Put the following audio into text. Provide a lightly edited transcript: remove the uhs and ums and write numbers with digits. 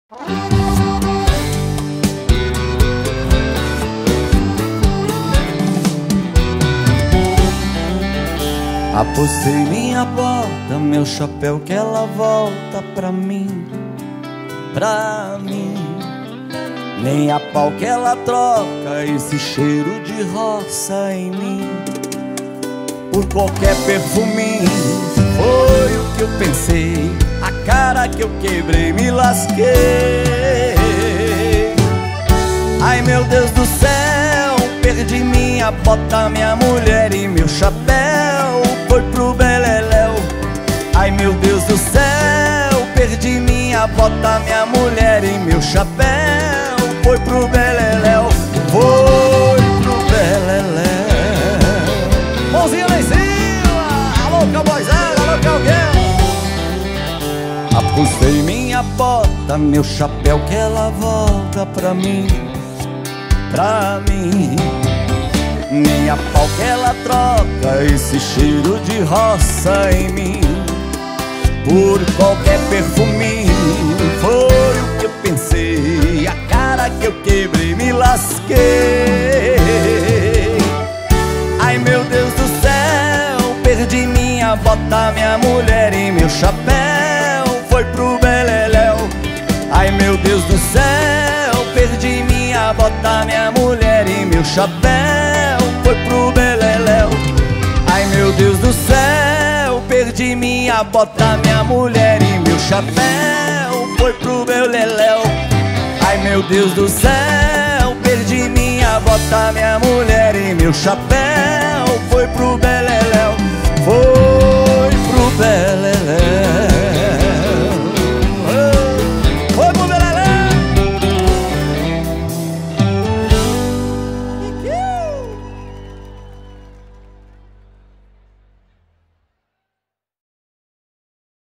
Apostei minha bota, meu chapéu, que ela volta pra mim, pra mim. Nem a pau que ela troca esse cheiro de roça em mim por qualquer perfuminho. Foi o que eu pensei, a cara que eu quebrei, me lasquei. Ai meu Deus do céu, perdi minha bota, minha mulher e meu chapéu foi pro beleléu. Ai meu Deus do céu, perdi minha bota, minha mulher e meu chapéu foi pro beleléu, foi pro beleléu. Mãozinha lá em cima, alô cowboyzada, alô cowgirl. Apostei minha bota, meu chapéu, que ela volta pra mim, pra mim. Nem a pau que ela troca esse cheiro de roça em mim por qualquer perfuminho. Foi o que eu pensei, a cara que eu quebrei, me lasquei. Ai meu Deus do céu, perdi minha bota, minha mulher e meu chapéu foi pro beleléu. Ai meu Deus do céu, perdi minha bota, minha mulher e meu chapéu foi pro beleléu. Ai meu Deus do céu, perdi minha bota, minha mulher e meu chapéu foi pro beleléu. Ai meu Deus do céu, perdi minha bota, minha mulher e meu chapéu foi pro beleléu, foi pro beleléu.